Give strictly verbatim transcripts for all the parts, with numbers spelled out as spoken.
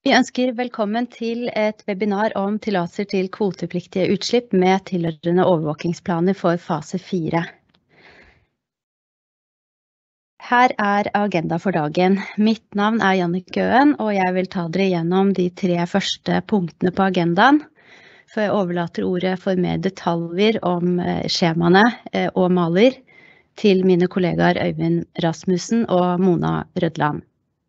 Vi ønsker velkommen til et webinar om tillatelser til kvotepliktige utslipp med tilhørende overvåkingsplaner for fase fire. Her er agenda for dagen. Mitt navn er Jannicke Øen, og jeg vil ta dere gjennom de tre første punktene på agendaen, før jeg overlater ordet for mer detaljer om skjemaene og maler til mine kollegaer Øyvind Rasmussen og Mona Rødland.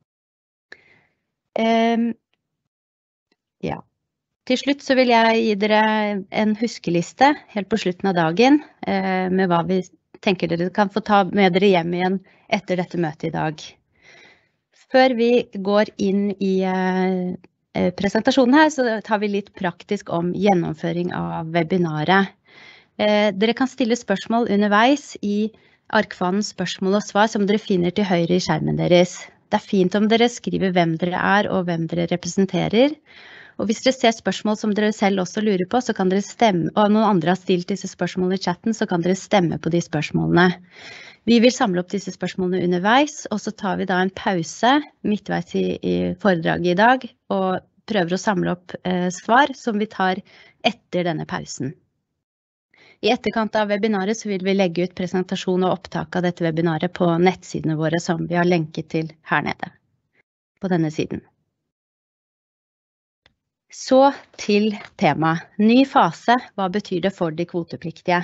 Um, ja. Til slutt så vil jeg gi dere en huskeliste helt på slutten av dagen eh, med hva vi tenker dere kan få ta med dere hjem igjen etter dette møtet i dag. Før vi går inn i eh, presentasjonen her, så tar vi litt praktisk om gjennomføring av webinaret. Eh, dere kan stille spørsmål underveis i Arkvanens spørsmål og svar som dere finner til høyre i skjermen deres. Det er fint om dere skriver hvem dere er og hvem dere representerer. Og hvis dere ser spørsmål som dere selv også lurer på, så kan dere stemme, og noen andre har stilt disse spørsmålene i chatten, så kan dere stemme på de spørsmålene. Vi vil samle opp disse spørsmålene underveis, og så tar vi da en pause midtveis i, i foredraget i dag, og prøver å samle opp eh, svar som vi tar etter denne pausen. I etterkant av webinaret så vil vi legge ut presentasjon og opptak av dette webinaret på nettsidene våre som vi har lenket til her nede, på denne siden. Så til tema. Ny fase, hva betyr det for de kvotepliktige?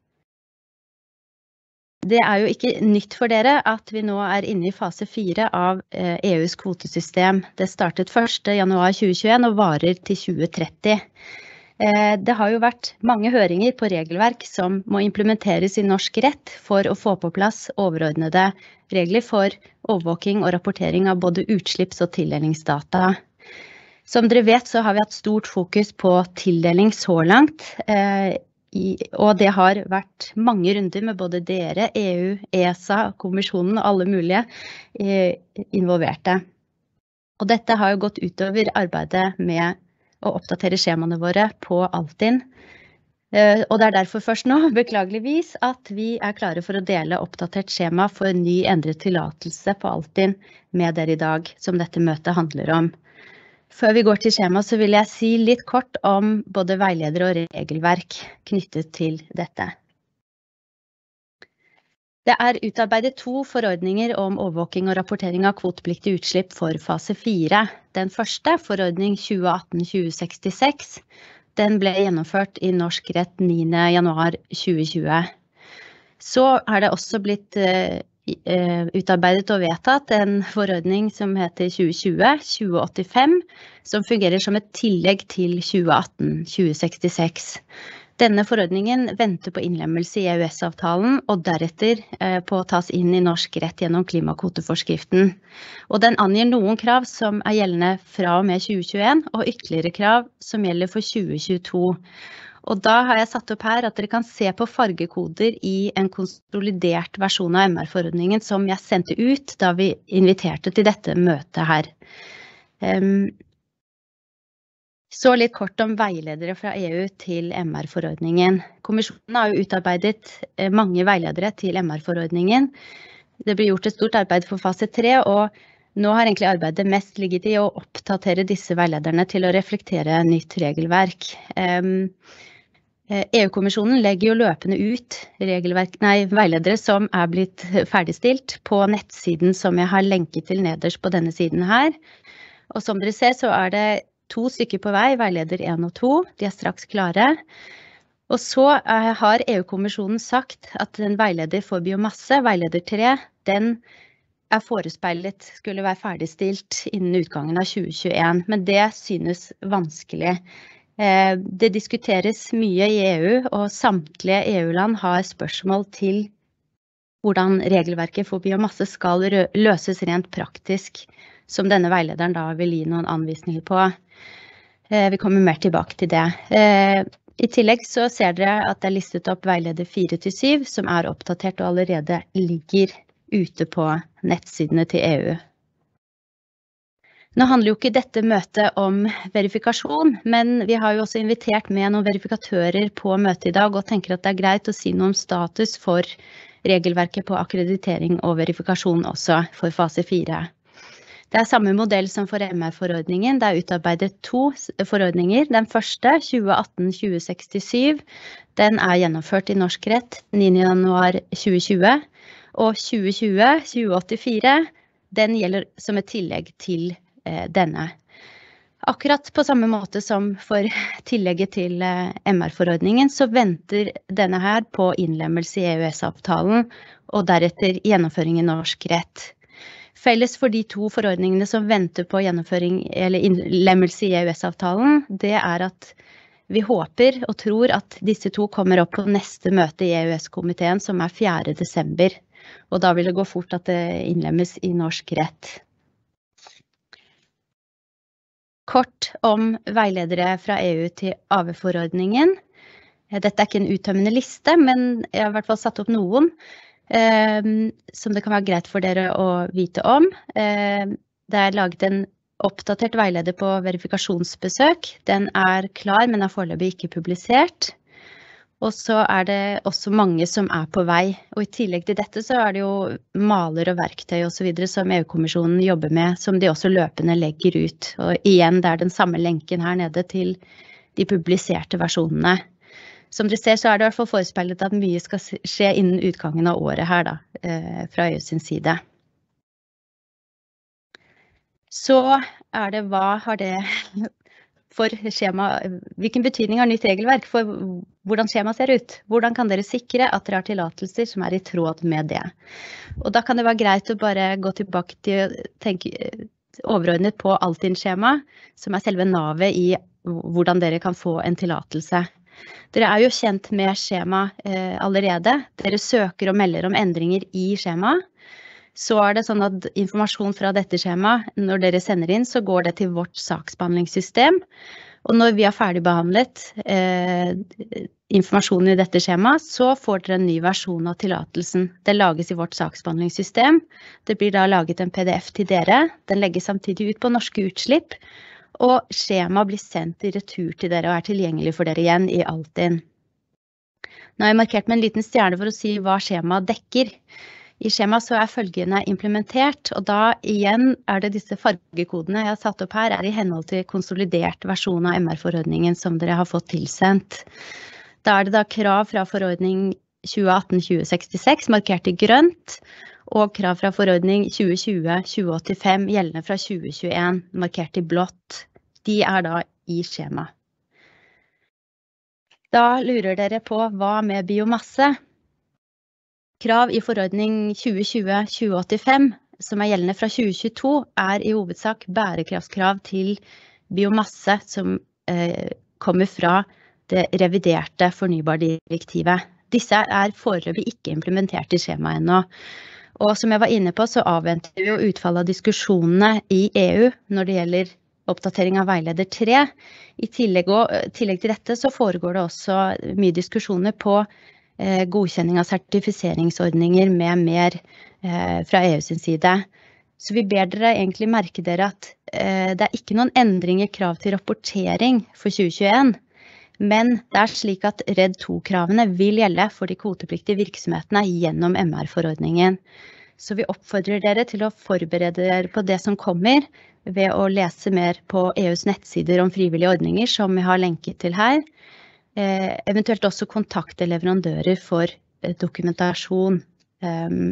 Det er jo ikke nytt for dere at vi nå er inne i fase fire av E U's kvotesystem. Det startet første januar tjue tjueen og varer til tjue tretti. Det har jo vært mange høringer på regelverk som må implementeres i norsk rett for å få på plass overordnede regler for overvåking og rapportering av både utslipps- og tildelingsdata. Som dere vet så har vi hatt stort fokus på tildeling så langt, og det har vært mange runder med både dere, E U, ESA, kommisjonen og alle mulige involverte. Og dette har jo gått utover arbeidet med å oppdatere skjemaene våre på Altinn. Og det er derfor først nå, beklageligvis, at vi er klare for å dele oppdatert skjema for ny endret tillatelse på Altinn med dere i dag, som dette møtet handler om. Før vi går til skjema så vil jeg si litt kort om både veileder og regelverk knyttet til dette. Det er utarbeidet to forordninger om overvåking og rapportering av kvotepliktige utslipp for fase fire. Den første, forordning tjue atten tjue sekstiseks, den ble gjennomført i norsk rett niende januar tjue tjue. Så er det også blitt uh, utarbeidet og vedtatt en forordning som heter tjue tjue tjue åttifem, som fungerer som et tillegg til tjue atten tjue sekstiseks. Denne forordningen venter på innlemmelse i E U S-avtalen og deretter eh, på å tas inn i norsk rett gjennom klimakvoteforskriften. Og den angir noen krav som er gjeldende fra og med tjue tjueen og ytterligere krav som gjelder for tjue tjueto. Og da har jeg satt opp her at dere kan se på fargekoder i en konsolidert versjon av M R-forordningen som jeg sendte ut da vi inviterte til dette møtet her. Um, Så litt kort om veiledere fra E U til M R-forordningen. Kommisjonen har jo utarbeidet mange veiledere til M R-forordningen. Det ble gjort et stort arbeid for fase tre, og nå har egentlig arbeidet mest ligget i å oppdatere disse veilederne til å reflektere nytt regelverk. E U-kommisjonen legger jo løpende ut regelverk, nei, veiledere som er blitt ferdigstilt på nettsiden som jeg har lenket til nederst på denne siden her. Og som dere ser så er det to stykker på vei, veileder en og to, de er straks klare. Og så har E U-kommisjonen sagt at en veileder for biomasse, veileder tre, den er forespeilet skulle være ferdigstilt innen utgangen av tjue tjueen, men det synes vanskelig. Det diskuteres mye i E U, og samtlige E U-land har spørsmål til hvordan regelverket for biomasse skal løses rent praktisk, som denne veilederen da vil gi noen anvisninger på. Vi kommer mer tilbake til det. I tillegg så ser dere at det er listet opp veileder fire til syv, som er oppdatert og allerede ligger ute på nettsidene til E U. Nå handler jo ikke dette møtet om verifikasjon, men vi har jo også invitert med noen verifikatører på møtet i dag, og tenker at det er greit å si noe om status for regelverket på akkreditering og verifikasjon også for fase fire. Det er samme modell som for M R-forordningen. Det er utarbeidet to forordninger. Den første, tjue atten tjue sekstisju, den er gjennomført i norsk rett niende januar tjue tjue, og tjue tjue tjue åttifire, den gjelder som et tillegg til eh, denne. Akkurat på samme måte som for tillegget til M R-forordningen, så venter denne her på innlemmelse i E U S-avtalen, og deretter gjennomføring i norsk rett. Felles for de to forordningene som venter på gjennomføring eller innlemmelse i E U S-avtalen, det er at vi håper og tror at disse to kommer opp på neste møte i E U S-komiteen, som er fjerde desember, og da vil det gå fort at det innlemmes i norsk rett. Kort om veiledere fra E U til A V-forordningen. Dette er ikke en uttømmende liste, men jeg har i hvert fall satt opp noen eh, som det kan være greit for dere å vite om. Eh, det er laget en oppdatert veileder på verifikasjonsbesøk. Den er klar, men er foreløpig ikke publisert. Og så er det også mange som er på vei, og i tillegg til dette så er det jo maler og verktøy og så videre som E U-kommisjonen jobber med, som de også løpende legger ut. Og igjen, det er den samme lenken her nede til de publiserte versjonene. Som dere ser så er det i hvert fall forespeilet at mye skal skje innen utgangen av året her da, fra E U sin side. Så er det, hva har det for skjema, hvilken betydning har nytt regelverk for hvordan skjema ser ut? Hvordan kan dere sikre at dere har tillatelser som er i tråd med det? Og da kan det være greit å bare gå tilbake til å tenke overordnet på Altinn-skjema, som er selve navet i hvordan dere kan få en tillatelse. Dere er jo kjent med skjema eh, allerede. Dere søker og melder om endringer i skjema. Så er det sånn at informasjon fra dette skjemaet, når dere sender inn, så går det til vårt saksbehandlingssystem. Og når vi har ferdigbehandlet eh, informasjonen i dette skjemaet, så får dere en ny versjon av tillatelsen. Det lages i vårt saksbehandlingssystem. Det blir da laget en P D F til dere. Den legges samtidig ut på norske utslipp. Og skjemaet blir sendt i retur til dere og er tilgjengelig for dere igjen i Altinn. Nå har jeg markert med en liten stjerne for å si hva skjemaet dekker. I skjemaet så er følgende implementert, og da igjen er det disse fargekodene jeg har satt opp her, er i henhold til konsolidert versjon av M R-forordningen som dere har fått tilsendt. Da er det da krav fra forordning tjue atten tjue sekstiseks, markert i grønt, og krav fra forordning tjue tjue tjue åttifem, gjeldende fra tjue tjueen, markert i blått. De er da i skjemaet. Da lurer dere på hva med biomasse? Krav i forordning tjue tjue tjue åttifem, som er gjeldende fra tjue tjueto, er i hovedsak bærekraftskrav til biomasse som eh, kommer fra det reviderte fornybardirektivet. Disse er foreløpig ikke implementert i skjemaet ennå. Og som jeg var inne på, så avventer vi jo utfallet av diskusjonene i E U når det gjelder oppdatering av veileder tre. I tillegg, tillegg til dette så foregår det også mye diskusjoner på godkjenning av sertifiseringsordninger med mer eh, fra E U sin side. Så vi ber dere egentlig merke dere at eh, det er ikke noen endring i krav til rapportering for tjue tjueen, men det er slik at R E D to-kravene vil gjelde for de kvotepliktige virksomhetene gjennom M R-forordningen. Så vi oppfordrer dere til å forberede dere på det som kommer ved å lese mer på E U's nettsider om frivillige ordninger som vi har lenket til her. Eh, eventuelt også kontakte leverandører for eh, dokumentasjon. Um,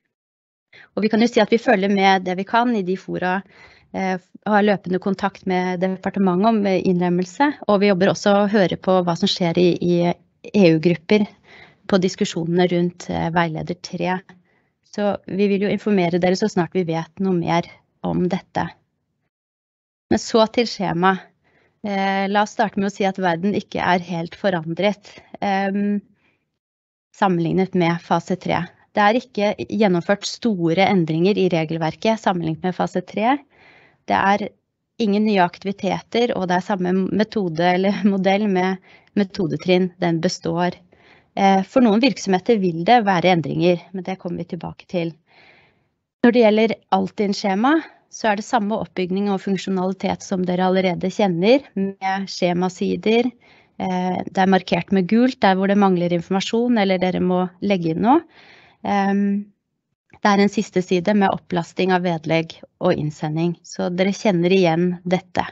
og vi kan jo si at vi følger med det vi kan i de fora, eh, har løpende kontakt med departementet om innlemmelse, og vi jobber også å høre på hva som skjer i, i E U-grupper på diskusjonene rundt eh, veileder tre. Så vi vil jo informere dere så snart vi vet noe mer om dette. Men så til skjema. Eh, la oss starte med å si at verden ikke er helt forandret eh, sammenlignet med fase tre. Det er ikke gjennomført store endringer i regelverket sammenlignet med fase tre. Det er ingen nye aktiviteter, og det er samme metode eller modell med metodetrinn, den består. Eh, for noen virksomheter vil det være endringer, men det kommer vi tilbake til. Når det gjelder Altinn-skjema, så er det samme oppbygning og funksjonalitet som dere allerede kjenner, med skjemasider. Det er markert med gult, der hvor det mangler informasjon, eller dere må legge inn noe. Det er en siste side med opplasting av vedlegg og innsending, så dere kjenner igjen dette.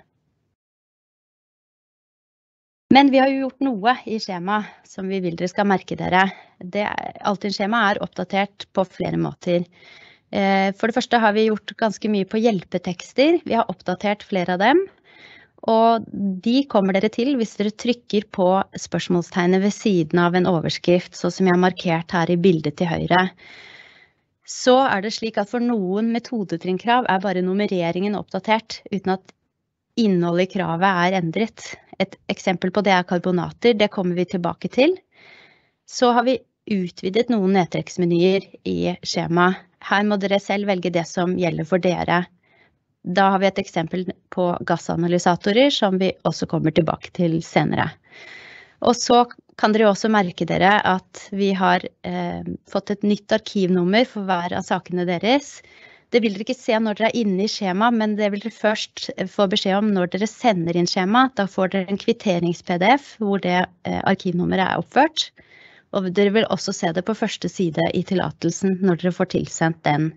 Men vi har jo gjort noe i skjema som vi vil dere skal merke dere. Det, Altinn-skjema er oppdatert på flere måter. For det første har vi gjort ganske mye på hjelpetekster. Vi har oppdatert flere av dem. Og de kommer dere til hvis dere trykker på spørsmålstegnet ved siden av en overskrift, så som jeg har markert her i bildet til høyre. Så er det slik at for noen metodetrinnkrav er bare nummereringen oppdatert, uten at innholdet i kravet er endret. Et eksempel på det er karbonater, det kommer vi tilbake til. Så har vi utvidet noen nedtrekksmenyer i skjema. Her må dere selv velge det som gjelder for dere. Da har vi et eksempel på gassanalysatorer som vi også kommer tilbake til senere. Og så kan dere også merke dere at vi har eh, fått et nytt arkivnummer for hver av sakene deres. Det vil dere ikke se når dere er inne i skjema, men det vil dere først få beskjed om når dere sender inn skjema. Da får dere en kvitterings-P D F hvor det eh, arkivnummeret er oppført. Og dere vil også se det på første side i tillatelsen når dere får tilsendt den.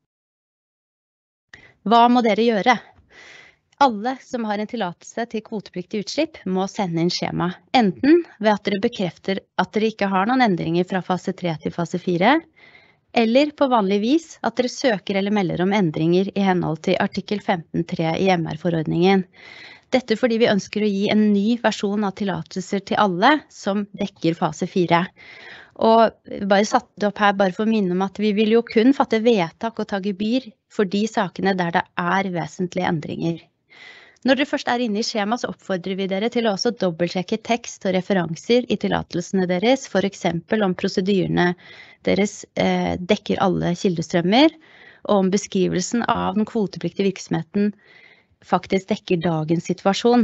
Hva må dere gjøre? Alle som har en tillatelse til kvotepliktig utslipp må sende inn skjema. Enten ved at dere bekrefter at dere ikke har noen endringer fra fase tre til fase fire, eller på vanlig vis at dere søker eller melder om endringer i henhold til artikkel femten tre i M R-forordningen. Dette fordi vi ønsker å gi en ny versjon av tillatelser til alle som dekker fase fire. Og bare satt det opp her bare for å minne om at vi vil jo kun fatte vedtak og ta gebyr for de sakene der det er vesentlige endringer. Når dere først er inne i skjema, så oppfordrer vi dere til å også dobbeltsjekke tekst og referanser i tillatelsene deres, for eksempel om prosedyrene deres eh, dekker alle kildestrømmer, og om beskrivelsen av den kvotepliktige virksomheten faktisk dekker dagens situasjon.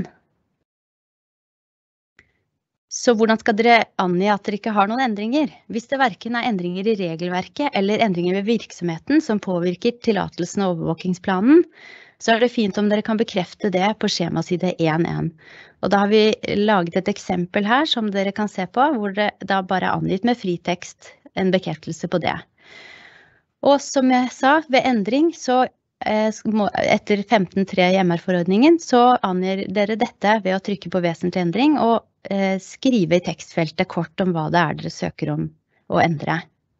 Så hvordan skal dere angi at dere ikke har noen endringer? Hvis det hverken er endringer i regelverket eller endringer ved virksomheten som påvirker tillatelsen og overvåkingsplanen, så er det fint om dere kan bekrefte det på skjemaside en punkt én. Og da har vi laget et eksempel her som dere kan se på, hvor det da bare er angitt med fritekst en bekreftelse på det. Og som jeg sa, ved endring, så eh, etter femten tre i M R-forordningen, så angir dere dette ved å trykke på vesentlig endring og eh, skrive i tekstfeltet kort om hva det er dere søker om å endre.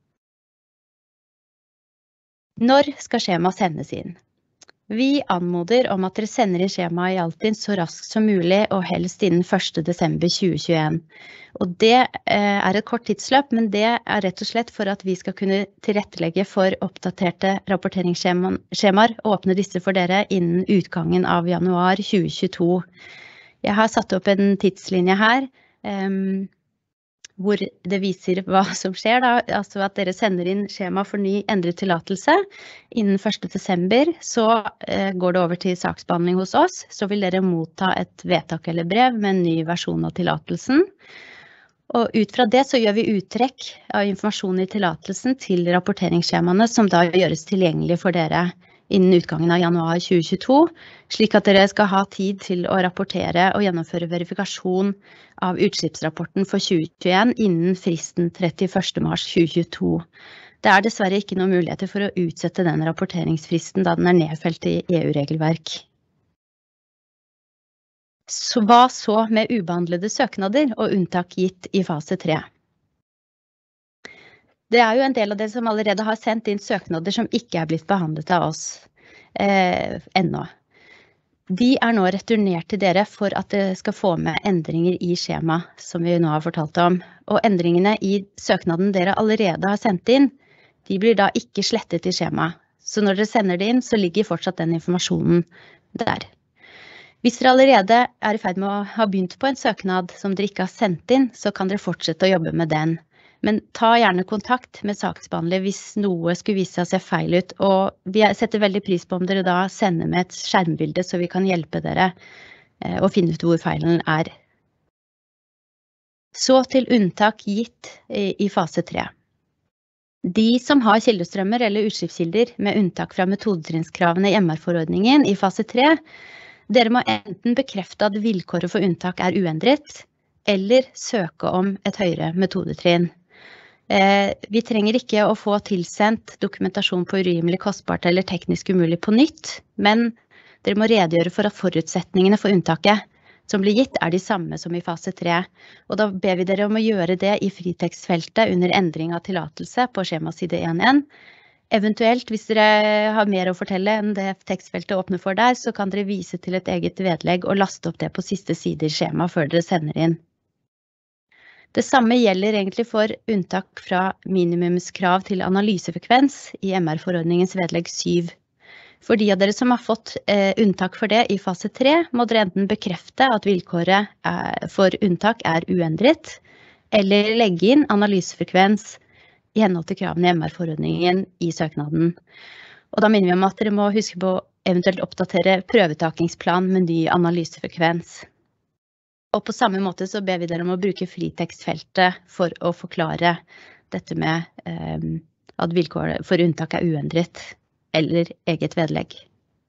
Når skal skjema sendes inn? Vi anmoder om at dere sender i skjema i Altinn så raskt som mulig, og helst innen første desember tjue tjueen. Og det eh, er et kort tidsløp, men det er rett og slett for at vi skal kunne tilrettelegge for oppdaterte rapporteringsskjemaer og åpne disse for dere innen utgangen av januar tjue tjueto. Jeg har satt opp en tidslinje her, eh, hvor det viser hva som skjer da, altså at dere sender inn skjema for ny endret tillatelse innen første desember, så eh, går det over til saksbehandling hos oss, så vil dere motta et vedtak eller brev med en ny versjon av tillatelsen. Og ut fra det så gjør vi uttrekk av informasjon i tillatelsen til rapporteringsskjemaene som da gjøres tilgjengelig for dere innen utgangen av januar tjue tjueto, slik at dere skal ha tid til å rapportere og gjennomføre verifikasjon av utslippsrapporten for tjue tjueen innen fristen trettiførste mars tjue tjueto. Det er dessverre ikke noen muligheter for å utsette den rapporteringsfristen da den er nedfelt i E U-regelverk. Så hva så med ubehandlede søknader og unntak gitt i fase tre? Det er jo en del av dere som allerede har sendt inn søknader som ikke er blitt behandlet av oss eh, ennå. De er nå returnert til dere for at dere skal få med endringer i skjema, som vi nå har fortalt om. Og endringene i søknaden dere allerede har sendt inn, de blir da ikke slettet i skjema. Så når dere sender det inn, så ligger fortsatt den informasjonen der. Hvis dere allerede er i ferd med å ha begynt på en søknad som dere ikke har sendt inn, så kan dere fortsette å jobbe med den. Men ta gjerne kontakt med saksbehandler hvis noe skulle vise seg å se feil ut, og vi setter veldig pris på om dere da sender med et skjermbilde så vi kan hjelpe dere å finne ut hvor feilen er. Så til unntak gitt i fase tre. De som har kildestrømmer eller utslippskilder med unntak fra metodetrinnskravene i M R-forordningen i fase tre, dere må enten bekrefte at vilkåret for unntak er uendret, eller søke om et høyere metodetrinn. Vi trenger ikke å få tilsendt dokumentasjon på urimelig kostbart eller teknisk umulig på nytt, men dere må redegjøre for at forutsetningene for unntaket som blir gitt er de samme som i fase tre. Og da ber vi dere om å gjøre det i fritekstfeltet under endring av tillatelse på skjemaside en punkt én. Eventuelt, hvis dere har mer å fortelle enn det tekstfeltet åpner for der, så kan dere vise til et eget vedlegg og laste opp det på siste side i skjema før dere sender inn. Det samme gjelder egentlig for unntak fra minimumskrav til analysefrekvens i M R-forordningens vedlegg syv. For de av dere som har fått eh, unntak for det i fase tre, må dere enten bekrefte at vilkåret er, for unntak er uendret, eller legge inn analysefrekvens i henhold til kravene i M R-forordningen i søknaden. Og da minner vi om at dere må huske på å eventuelt oppdatere prøvetakingsplan med ny analysefrekvens. Og på samme måte så ber vi dere om å bruke fritekstfeltet for å forklare dette med eh, at vilkåret for unntak er uendret, eller eget vedlegg.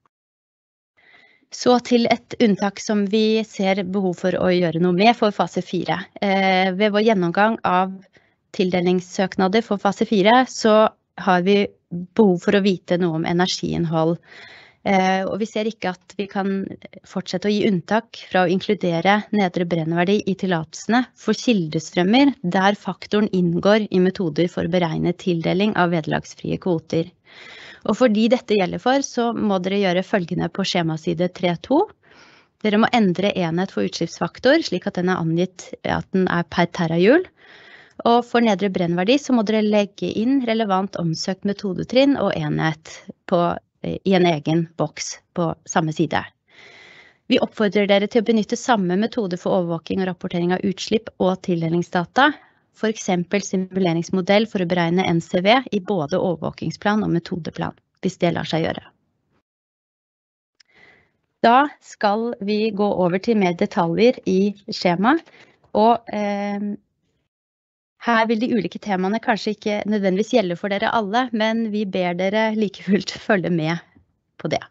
Så til et unntak som vi ser behov for å gjøre noe med for fase fire. Eh, ved vår gjennomgang av tildelingssøknader for fase fire, så har vi behov for å vite noe om energiinnhold. Eh, og vi ser ikke at vi kan fortsette å gi unntak fra å inkludere nedre brennverdi i tillatelsene for kildestrømmer der faktoren inngår i metoder for å beregne tildeling av vederlagsfrie kvoter. Og fordi dette gjelder for, så må dere gjøre følgende på skjemaside tre punkt to. Dere må endre enhet for utslippsfaktor, slik at den er angitt at den er per terajul. Og for nedre brennverdi så må dere legge inn relevant omsøkt metodetrinn og enhet på, i en egen boks på samme side. Vi oppfordrer dere til å benytte samme metode for overvåking og rapportering av utslipp og tildelingsdata, for eksempel simuleringsmodell for å beregne N C V i både overvåkingsplan og metodeplan, hvis det lar seg gjøre. Da skal vi gå over til mer detaljer i skjema, og eh, her vil de ulike temaene kanskje ikke nødvendigvis gjelde for dere alle, men vi ber dere like fullt følge med på det.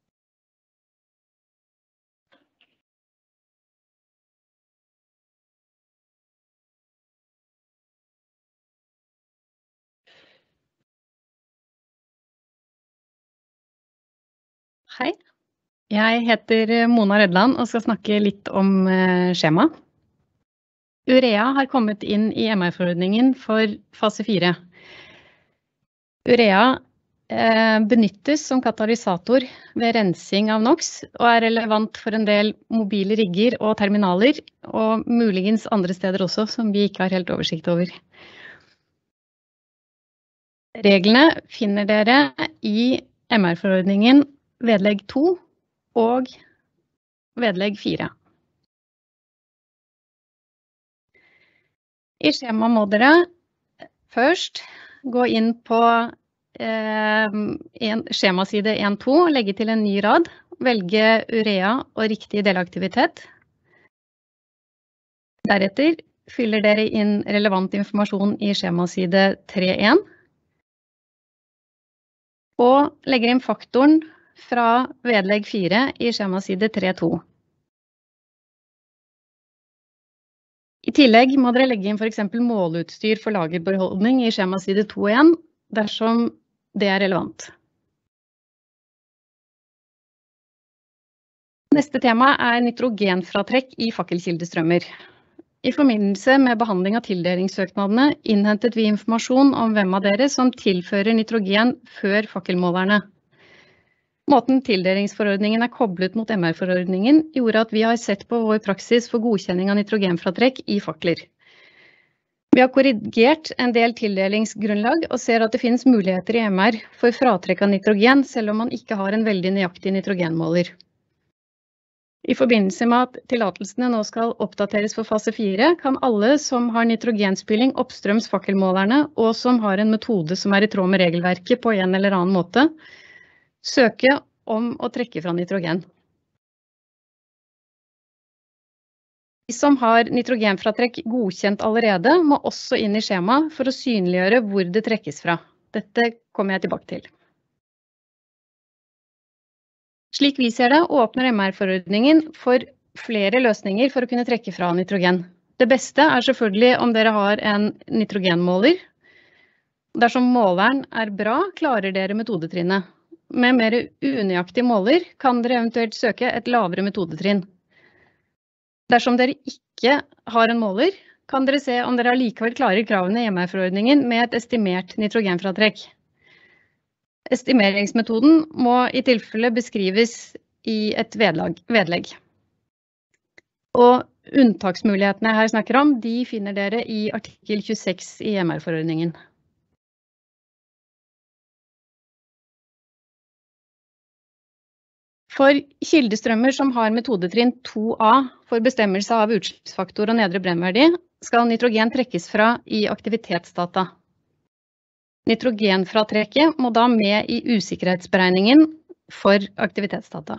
Hei, jeg heter Mona Rødland og skal snakke litt om skjema. Urea har kommet inn i M R-forordningen for fase fire. Urea eh, benyttes som katalysator ved rensing av NOx og er relevant for en del mobile rigger og terminaler, og muligens andre steder også som vi ikke har helt oversikt over. Reglene finner dere i M R-forordningen vedlegg to og vedlegg fire. I skjema må dere først gå inn på eh, en skjemaside en punkt to, legge til en ny rad, velge urea og riktig delaktivitet. Deretter fyller dere inn relevant informasjon i skjemaside tre punkt én og legger inn faktoren fra vedlegg fire i skjemaside tre punkt to. I tillegg må dere legge inn for eksempel måleutstyr for lagerbeholdning i skjemaside to punkt én dersom det er relevant. Neste tema er nitrogenfratrekk i fakkelkildestrømmer. I forbindelse med behandling av tildelingssøknadene innhentet vi informasjon om hvem av dere som tilfører nitrogen før fakkelmålerne. Måten tildelingsforordningen er koblet mot M R-forordningen gjorde at vi har sett på vår praksis for godkjenning av nitrogenfratrekk i fakler. Vi har korrigert en del tildelingsgrunnlag og ser at det finnes muligheter i M R for fratrekk av nitrogen, selv om man ikke har en veldig nøyaktig nitrogenmåler. I forbindelse med at tillatelsene nå skal oppdateres for fase fire, kan alle som har nitrogenspilling oppstrøms fakkelmålerne, og som har en metode som er i tråd med regelverket på en eller annen måte, søke om å trekke fra nitrogen. De som har nitrogenfratrekk godkjent allerede, må også inn i skjema for å synliggjøre hvor det trekkes fra. Dette kommer jeg tilbake til. Slik vi ser det, åpner M R-forordningen for flere løsninger for å kunne trekke fra nitrogen. Det beste er selvfølgelig om dere har en nitrogenmåler, Dersom måleren er bra, klarer dere metodetrinnet. Med mer unøyaktig måler kan dere eventuelt søke et lavere metodetrinn. Dersom dere ikke har en måler, kan dere se om dere allikevel klarer kravene i M R-forordningen med et estimert nitrogenfratrekk. Estimeringsmetoden må i tilfelle beskrives i et vedlag, vedlegg. Og unntaksmulighetene jeg her snakker om, de finner dere i artikkel tjueseks i M R-forordningen. For kildestrømmer som har metodetrinn to A for bestemmelse av utslippsfaktor og nedre brennverdi, skal nitrogen trekkes fra i aktivitetsdata. Nitrogenfratrekket må da med i usikkerhetsberegningen for aktivitetsdata.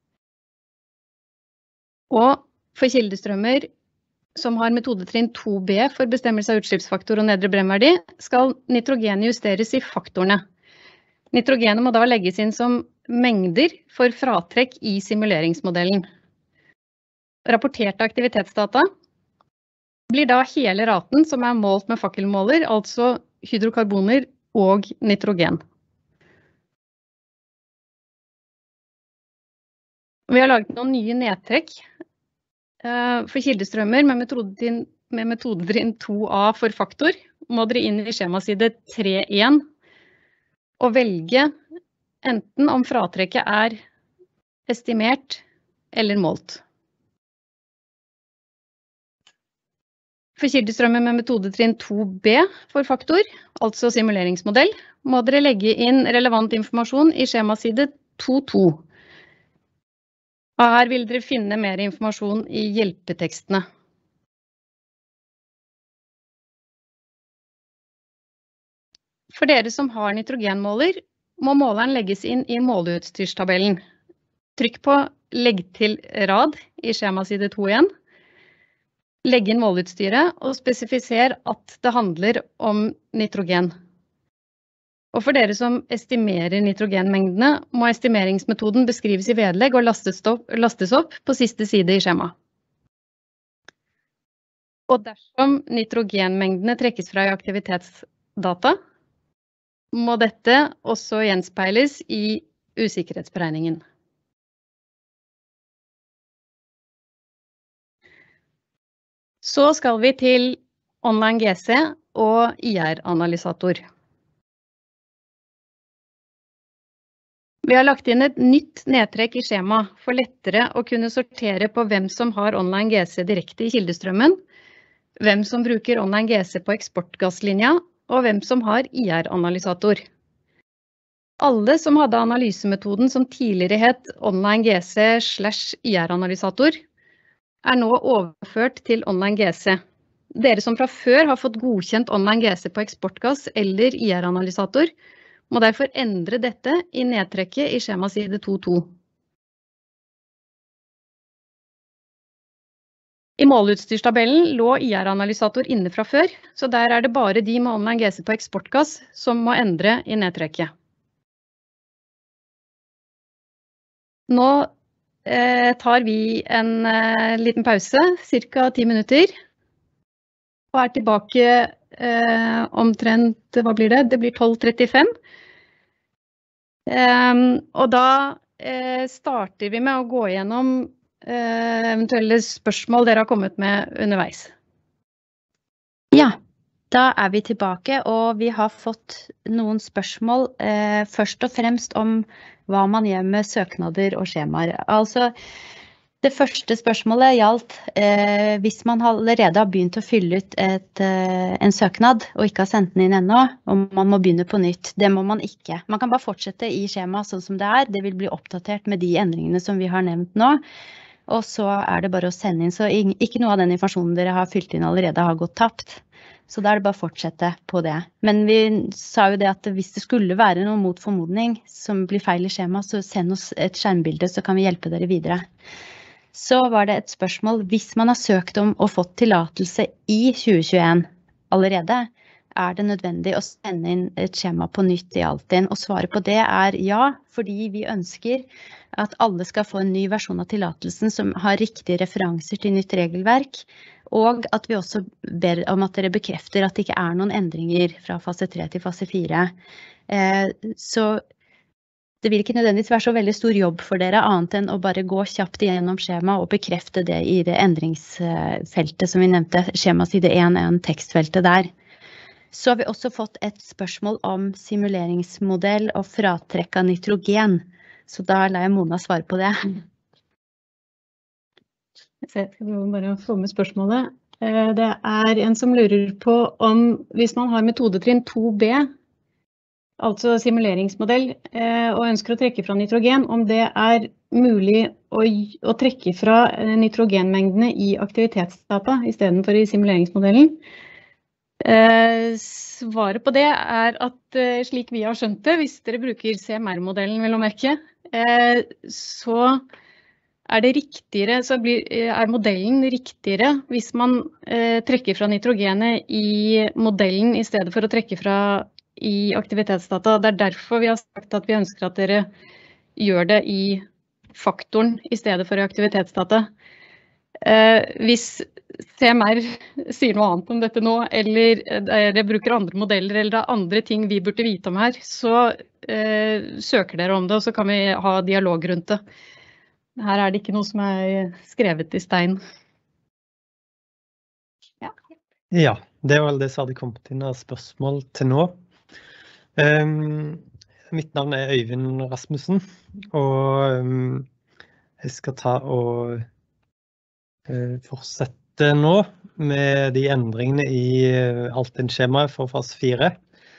Og for kildestrømmer som har metodetrinn to B for bestemmelse av utslippsfaktor og nedre brennverdi, skal nitrogenet justeres i faktorene. Nitrogenet må da legges inn som mengder for fratrekk i simuleringsmodellen. Rapporterte aktivitetsdata blir da hele raten som er målt med fakkelmåler, altså hydrokarboner og nitrogen. Vi har laget noen nye nedtrekk for kildestrømmer med metodetrinn, med metodetrinn to A for faktor. Må dere inn i skjemaside tre punkt én og velge enten om fratrekket er estimert eller målt. For kildestrømmer med metodetrinn to B for faktor, altså simuleringsmodell, må dere legge inn relevant informasjon i skjemaside to punkt to. Og her vil dere finne mer informasjon i hjelpetekstene. For dere som har nitrogenmåler, må måleren legges inn i måleutstyrstabellen. Trykk på legg til rad i skjemaside to punkt én. Legg inn måleutstyret og spesifiser at det handler om nitrogen. Og for dere som estimerer nitrogenmengdene, må estimeringsmetoden beskrives i vedlegg og lastes opp, lastes opp på siste side i skjema. Og dersom nitrogenmengdene trekkes fra i aktivitetsdata, må dette også gjenspeiles i usikkerhetsberegningen. Så skal vi til online G C og I R-analysator. Vi har lagt inn et nytt nedtrekk i skjema for lettere å kunne sortere på hvem som har online G C direkte i kildestrømmen, hvem som bruker online G C på eksportgasslinja, og hvem som har I R-analysator. Alle som hadde analysemetoden som tidligere het online G C slash I R-analysator, er nå overført til online G C. Dere som fra før har fått godkjent online G C på eksportgass eller I R-analysator, må derfor endre dette i nedtrekket i skjemaside to punkt to. I måleutstyrstabellen lå I R-analysator inne fra før, så der er det bare de med online G C på eksportgass som må endre i nedtrekket. Nå eh, tar vi en eh, liten pause, cirka ti minutter, og er tilbake eh, omtrent, hva blir det? Det blir tolv trettifem. Eh, og da eh, starter vi med å gå gjennom eh, eventuelle spørsmål dere har kommet med underveis. Ja, da er vi tilbake, og vi har fått noen spørsmål eh, først og fremst om hva man gjør med søknader og skjemaer. Altså, det første spørsmålet gjaldt eh, hvis man allerede har begynt å fylle ut et, eh, en søknad og ikke har sendt den inn ennå, om man må begynne på nytt. Det må man ikke. Man kan bare fortsette i skjemaet sånn som det er. Det vil bli oppdatert med de endringene som vi har nevnt nå. Og så er det bare å sende inn, så ikke noe av den informasjonen dere har fylt inn allerede har gått tapt. Så da er det bare å fortsette på det. Men vi sa jo det at hvis det skulle være noe mot formodning som blir feil i skjema, så send oss et skjermbilde, så kan vi hjelpe dere videre. Så var det et spørsmål, hvis man har søkt om og fått tillatelse i tjue tjueen allerede, er det nødvendig å sende inn et skjema på nytt i Altinn? Og svaret på det er ja, fordi vi ønsker at alle skal få en ny versjon av tillatelsen som har riktige referanser til nytt regelverk, Og at vi også ber om at dere bekrefter at det ikke er noen endringer fra fase tre til fase fire. Så det vil ikke nødvendigvis være så veldig stor jobb for dere, annet enn å bare gå kjapt gjennom skjema og bekrefte det i det endringsfeltet som vi nevnte, skjemaside en en tekstfeltet der. Så har vi også fått et spørsmål om simuleringsmodell og fratrekk av nitrogen. Så da lar jeg Mona svare på det. Jeg skal bare få med spørsmålet. Det er en som lurer på om hvis man har metodetrinn to B, altså simuleringsmodell, og ønsker å trekke fra nitrogen, om det er mulig å, å trekke fra nitrogenmengdene i aktivitetsdata i stedet for i simuleringsmodellen. Svaret på det er at slik vi har skjønt det, hvis dere bruker C M R-modellen, vil å merke, så er det riktigere, så blir, er modellen riktigere hvis man trekker fra nitrogenet i modellen i stedet for å trekke fra i aktivitetsdata. Det er derfor vi har sagt at vi ønsker at dere gjør det i faktoren i stedet for i aktivitetsdata. Eh, hvis C M R sier noe annet om dette nå, eller dere bruker andre modeller, eller det er andre ting vi burde vite om her, så eh, søker dere om det, og så kan vi ha dialog rundt det. Her er det ikke noe som er skrevet i stein. Ja, ja det var vel det som hadde kommet inn av spørsmål til nå. Um, mitt navn er Øyvind Rasmussen, og um, jeg skal ta og uh, fortsette nå med de endringene i uh, Altinn-skjemaet for fase fire.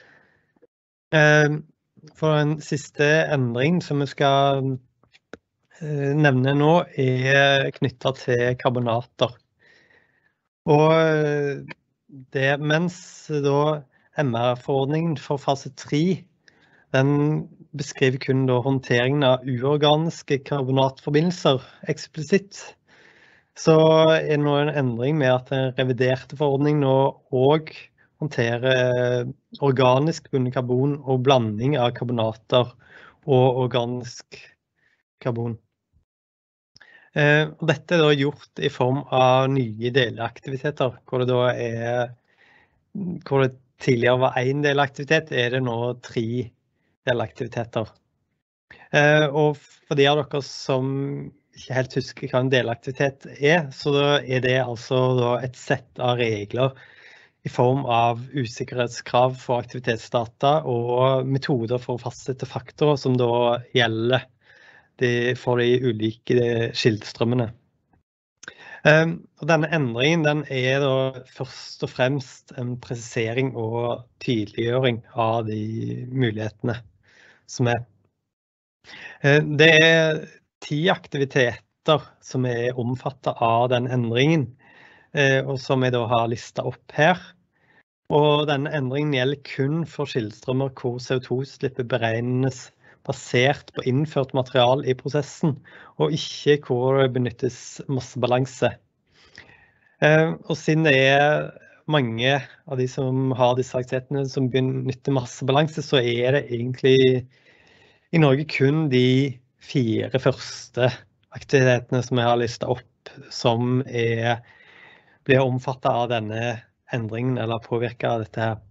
Um, for den siste endringen som vi skal uh, nevne nå er knyttet til karbonater. Og uh, det mens da M R-forordningen for fase tre, den beskriver kun da håndteringen av uorganiske karbonatforbindelser eksplisitt. Så er det nå en endring med at den reviderte forordningen nå også håndterer organisk bundet karbon og blanding av karbonater og organisk karbon. Eh, og dette er da gjort i form av nye delaktiviteter, hvor det da er hvor det tidligere var en delaktivitet, er det nå tre delaktiviteter. Eh, og for de av dere som ikke helt husker hva en delaktivitet er, så er det altså da et sett av regler i form av usikkerhetskrav for aktivitetsdata og metoder for å fastsette faktorer som da gjelder for de ulike kildestrømmene. Um, og denne endringen den er da først og fremst en presisering og tydeliggjøring av de mulighetene som er. Uh, det er ti aktiviteter som er omfattet av den endringen, uh, og som jeg da har listet opp her. Og denne endringen gjelder kun for kildestrømmer hvor C O to-utslippet beregnes basert på innført material i prosessen, og ikke hvor det benyttes massebalanse. Eh, og siden det er mange av de som har disse aktivitetene som benytter massebalanse, så er det egentlig i Norge kun de fire første aktivitetene som jeg har listet opp, som er, blir omfattet av denne endringen, eller påvirket av dette her.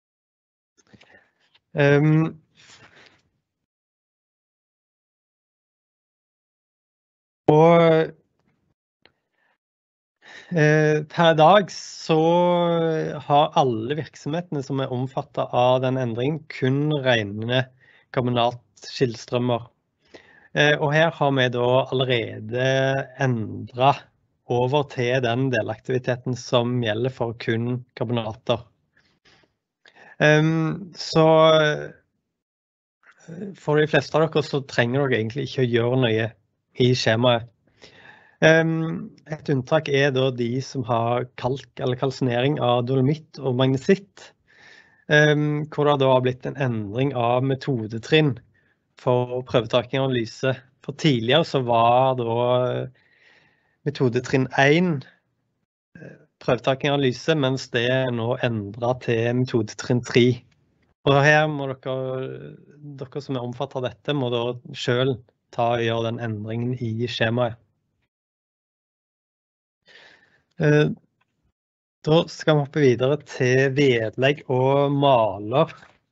Um, Og eh, per dag så har alle virksomhetene som er omfattet av den endringen kun rene karbonatskildestrømmer. Eh, og her har vi da allerede endret over til den delaktiviteten som gjelder for kun karbonater. Um, så for de fleste av dere så trenger dere egentlig ikke å gjøre noe i skjemaet. Um, et unntak er da de som har kalk eller kalsinering av dolomitt og magnesitt, um, hvor det da har blitt en endring av metodetrinn for prøvetaking og analyse. For tidligere så var da metodetrinn én prøvetaking og analyse, mens det er nå endret til metodetrinn tre. Og her må dere, dere som er omfattet av dette, må da selv ta og gjøre den endringen i skjemaet. Da skal vi hoppe videre til vedlegg og maler.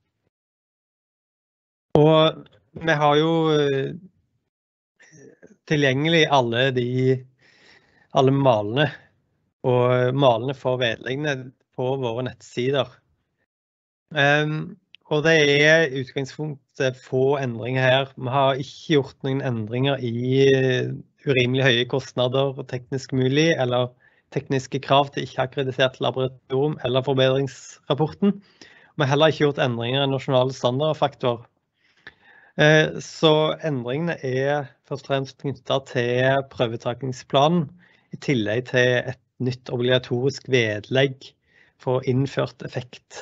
Og vi har jo tilgjengelig alle de alle malene og malene for vedleggene på våre nettsider. Um, og det er i utgangspunktet få endringer her. Vi har ikke gjort noen endringer i urimelig høye kostnader og teknisk mulig, eller tekniske krav til ikke akkreditert laboratorium eller forbedringsrapporten. Vi har heller ikke gjort endringer i nasjonale standardfaktorer. Så endringene er først og fremst knyttet til prøvetakingsplanen, i tillegg til et nytt obligatorisk vedlegg for innført effekt.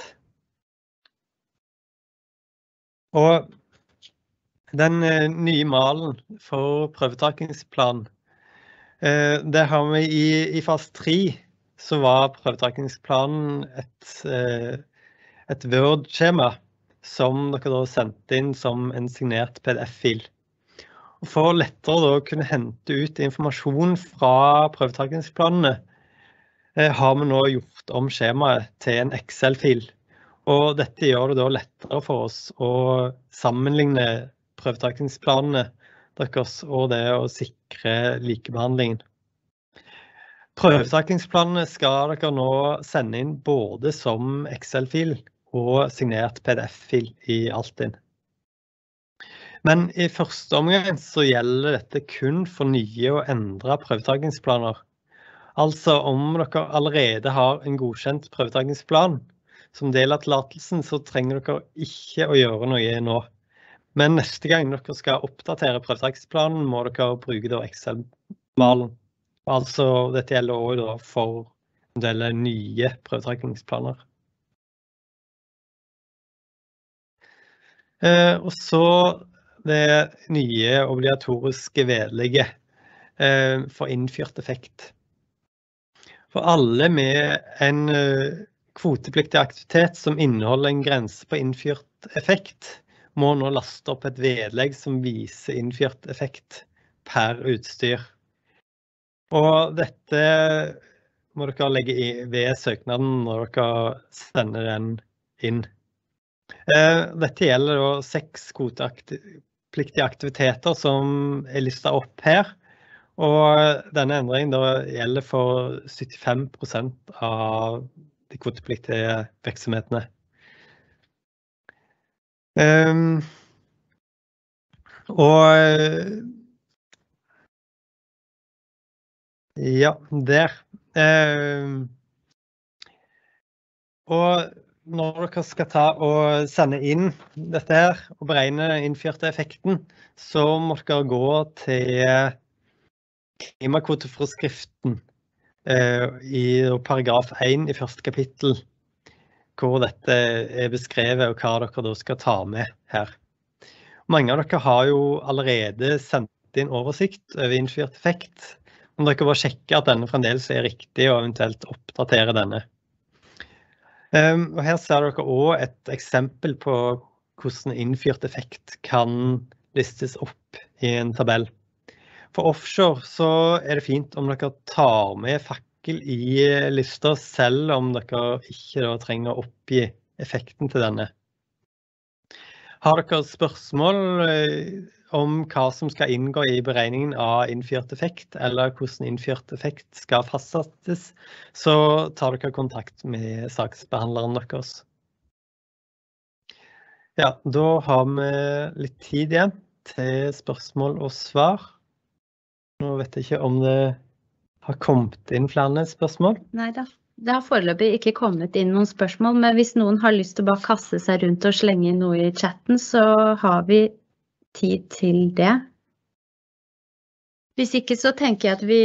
Og den nye malen for prøvetakingsplanen, det har vi i, i fase tre, så var prøvetakingsplanen et, et Word-skjema som dere da sendte inn som en signert P D F-fil. For lettere da å kunne hente ut informasjon fra prøvetakingsplanene, har vi nå gjort om skjemaet til en Excel-fil. Og dette gjør det da lettere for oss å sammenligne prøvetakingsplanene deres og det å sikre likebehandlingen. Prøvetakingsplanene skal dere nå sende inn både som Excel-fil og signert P D F-fil i Altinn. Men i første omgang så gjelder dette kun for nye og endrede prøvetakingsplaner. Altså om dere allerede har en godkjent prøvetakingsplan som del av tillatelsen, så trenger dere ikke å gjøre noe nå. Men neste gang dere skal oppdatere prøvetakingsplanen, må dere bruke da Excel-malen. Altså dette gjelder også da for en del nye prøvetakingsplaner. Eh, og så det nye obligatoriske vedlegget eh, for innført effekt. For alle med en eh, kvotepliktig aktivitet som inneholder en grense på innført effekt, må nå laste opp et vedlegg som viser innført effekt per utstyr. Og dette må dere legge i ved søknaden når dere sender den inn. Dette gjelder da seks kvotepliktige aktiviteter som er listet opp her, og denne endringen da gjelder for syttifem prosent av de kvotepliktige virksomhetene. Um, og ja, der. Um, og når dere skal ta og sende inn dette her og beregne innførte effekten, så må dere gå til klimakvoteforskriften i paragraf én i første kapittel, hvor dette er beskrevet og hva dere da skal ta med her. Mange av dere har jo allerede sendt inn oversikt over innført effekt, men dere bare sjekker at denne fremdeles er riktig og eventuelt oppdatere denne. Og her ser dere også et eksempel på hvordan innført effekt kan listes opp i en tabell. For offshore så er det fint om dere tar med fakkel i lister, selv om dere ikke da trenger å oppgi effekten til denne. Har dere spørsmål om hva som skal inngå i beregningen av innført effekt, eller hvordan innført effekt skal fastsettes, så tar dere kontakt med saksbehandleren deres. Ja, da har vi litt tid igjen til spørsmål og svar. Nå vet jeg ikke om det har kommet inn flere spørsmål. Nei da, det har foreløpig ikke kommet inn noen spørsmål, men hvis noen har lyst til å bare kaste seg rundt og slenge inn noe i chatten, så har vi tid til det. Hvis ikke så tenker jeg at vi,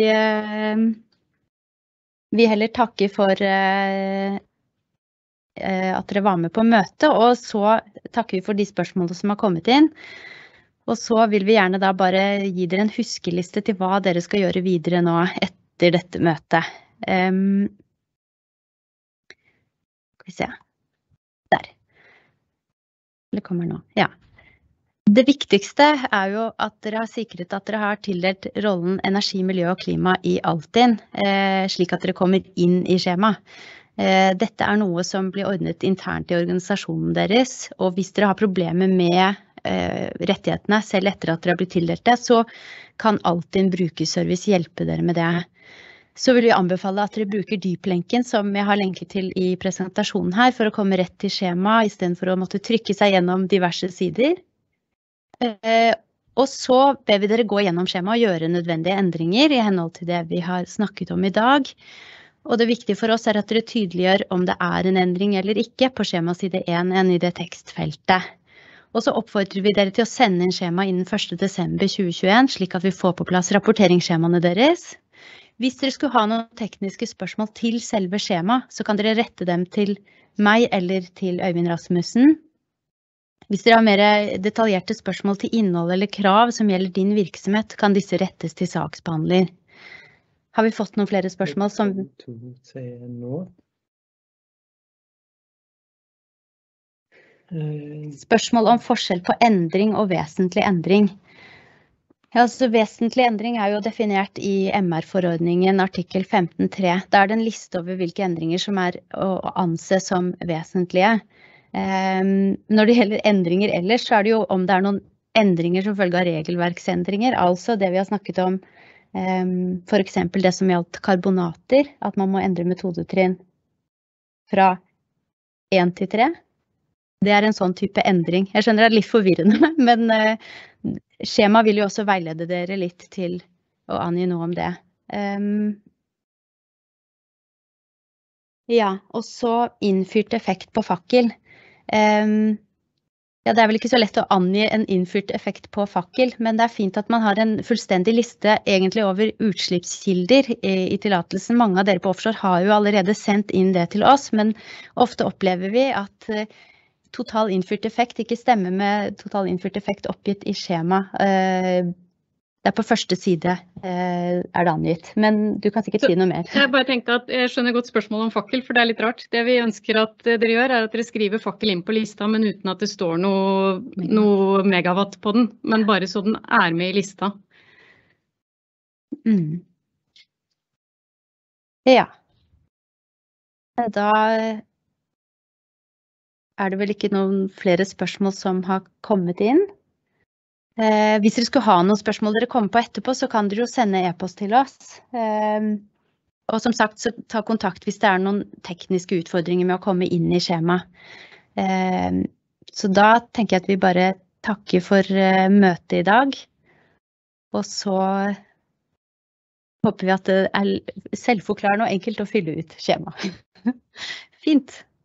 vi heller takker for at dere var med på møtet, og så takker vi for de spørsmålene som har kommet inn. Og så vil vi gjerne da bare gi dere en huskeliste til hva dere skal gjøre videre nå etter dette møtet. Um, skal vi se. Der. Det kommer nå. Ja. Det viktigste er jo at dere har sikret at dere har tildelt rollen energi, miljø og klima i Altinn, eh, slik at dere kommer inn i skjema. Dette er noe som blir ordnet internt i organisasjonen deres, og hvis dere har problemer med rettighetene selv etter at dere har blitt tildelt det, så kan Altinn brukerservice hjelpe dere med det. Så vil vi anbefale at dere bruker dyplenken som jeg har lenket til i presentasjonen her, for å komme rett til skjema, i stedet for å måtte trykke seg gjennom diverse sider. Og så ber vi dere gå gjennom skjema og gjøre nødvendige endringer i henhold til det vi har snakket om i dag. Og det viktige for oss er at dere tydeliggjør om det er en endring eller ikke på skjema side én enn i det tekstfeltet. Og så oppfordrer vi dere til å sende inn skjema innen første desember tjue tjueen, slik at vi får på plass rapporteringsskjemaene deres. Hvis dere skulle ha noen tekniske spørsmål til selve skjema, så kan dere rette dem til meg eller til Øyvind Rasmussen. Hvis dere har mer detaljerte spørsmål til innhold eller krav som gjelder din virksomhet, kan disse rettes til saksbehandler. Har vi fått noen flere spørsmål som... Spørsmål om forskjell på endring og vesentlig endring. Ja, altså vesentlig endring er jo definert i M R-forordningen artikkel femten tre. Da er det en liste over hvilke endringer som er å anse som vesentlige. Når det gjelder endringer ellers, så er det jo om det er noen endringer som følge av regelverksendringer, altså det vi har snakket om, for eksempel det som gjaldt karbonater, at man må endre metodetrinn fra én til tre. Det er en sånn type endring. Jeg skjønner det er litt forvirrende, men skjema vil jo også veilede dere litt til å angi noe om det. Ja, og så innfyrt effekt på fakkel. Ja, det er vel ikke så lett å angi en innfyrt effekt på fakkel, men det er fint at man har en fullstendig liste egentlig over utslippskilder i, i tillatelsen. Mange av dere på offshore har jo allerede sendt inn det til oss, men ofte opplever vi at total innfyrt effekt ikke stemmer med total innfyrt effekt oppgitt i skjema. Det er på første side er det angitt, men du kan sikkert si noe mer. Jeg bare tenkte at jeg skjønner godt spørsmålet om fakkel, for det er litt rart. Det vi ønsker at dere gjør er at dere skriver fakkel inn på lista, men uten at det står noe, noe megawatt på den, men bare så den er med i lista. Mm. Ja. Da er det vel ikke noen flere spørsmål som har kommet inn. Eh, hvis dere skulle ha noen spørsmål dere kommer på etterpå, så kan dere jo sende e-post til oss. Eh, og som sagt, så ta kontakt hvis det er noen tekniske utfordringer med å komme inn i skjema. Eh, så da tenker jeg at vi bare takker for uh, møtet i dag. Og så håper vi at det er selvforklarende og enkelt å fylle ut skjema. Fint.